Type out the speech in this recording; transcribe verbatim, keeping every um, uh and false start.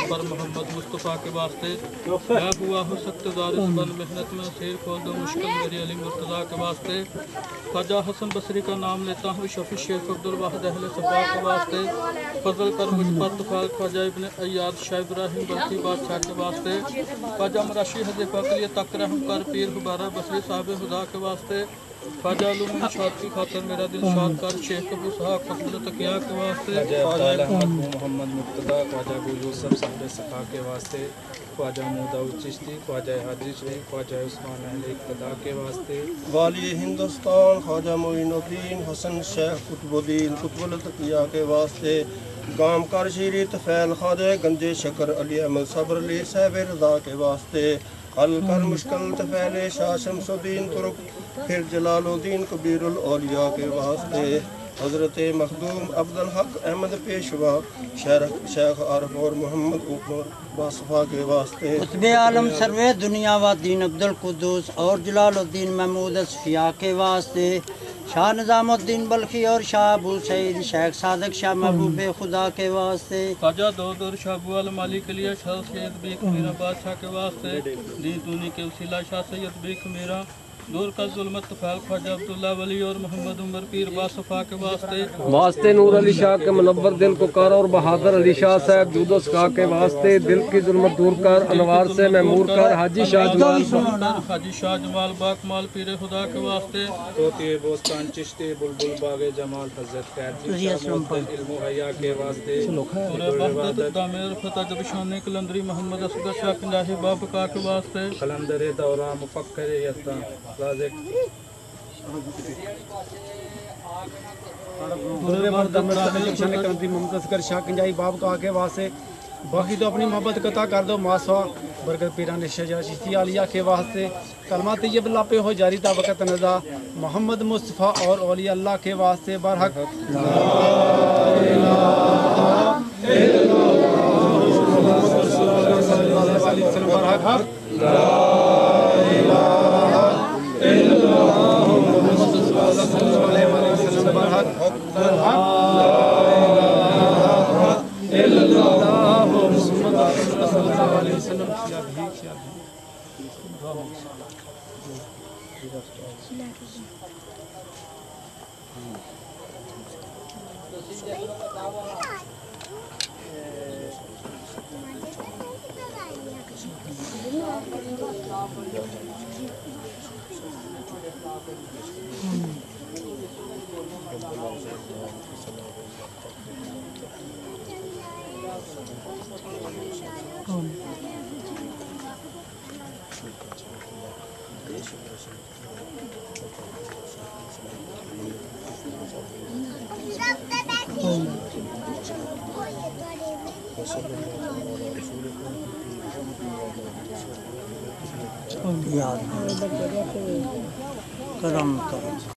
पर मोहम्मद मुस्तफ़ा के वास्ते या हुआ हो सकते दारिस बन मेहनत में शेर खोल दो मुश्किल मेरी अली मुर्तज़ा के वास्ते ख्वाजा हसन बसरी का नाम लेता हूँ शफी शेख अब्दुल वाहिद अहले सफा के वास्ते फजल कर मुझ पर तुफाल ख्वाजा इब्न अय्याद शाह इब्राहिम बल्खी बादशाह के वास्ते ख्वाजा मराशी हज़ीफ़ा के लिए तक रहम कर पीर हुबारा बसरी साहिब खुदा के वास्ते ख्वाजा उलूम शाद की खातिर मेरा दिल शाद कर शेख अबू सहाब फजल तकिया के वास्ते ख्वाजा मोहम्मद मुर्तज़ा ख्वाजा अबू यूसुफ साहिब सफा के वास्ते ख्वाजा मुदाउद चिश्ती ख्वाजा हाजी शरीफ ख्वाजा उस्मान अहले इक़्तिदा के वास्ते वाली हिंदुस्तान ख्वाजा मोइनुद्दीन हसन शेख कुतुबुद्दीन कुतुबुल तकिया के वास्ते गाम कर शीरी तफैल ख्वाजा गंजे शकर अली अहमद सब्र अली साहिब रज़ा के वास्ते हल कर मुश्किल तफैल शाह शमसुद्दीन तुर्क फिर जलालुद्दीन कबीरुल औलिया के वास्ते हज़रत मखदूम अब्दुल हक अहमद पेशवा शेख आरफ और मोहम्मद उमर बासफा के वास्ते कुतुब आलम सर्वे दुनिया व दीन अब्दुल कुद्दूस और जलालुद्दीन महमूद असफिया के वास्ते शाह निज़ामुद्दीन बल्खी और शाह अबू सईद शेख सादक शाह महबूब खुदा के वास्ते ख्वाजा दौदर शाह अबू अल माली के लिए शाह सैयद बीक मीरा बादशाह के वास्ते दी दूनी के वसीला शाह सैयद बीक मीरा दूर का जुल्मत तफाल ख्वाजा अब्दुल्ला वली और मोहम्मद उमर पीर बासफा के वास्ते वास्ते नूर अली शाह के मुनव्वर दिल को कर और बहादुर अली शाह साहब जूदो सका के वास्ते दिल की जुल्मत दूर कर अनवार से महमूर कर हाजी शाह जमाल हाजी शाह जमाल बाकमाल पीर खुदा के वास्ते तोती बोस्तान चिश्ती बुलबुल बागे जमाल हजरत खैर इल्म हया के वास्ते दामेर फता जबशान कलंदरी मोहम्मद असगर शाह पंजाही बाबका के वास्ते कलंदर दौरा मुफक्कर यस्ता वास्ते बाकी तो अपनी मोहब्बत कता कर दो मासवा बरकत पीरान शजा चिश्ती आलिया के वास्ते कलमा तैयब लापे हो जारी ताबकत नज़ा मोहम्मद मुस्तफ़ा और औलिया अल्लाह के वास्ते बरहक याद करम करो।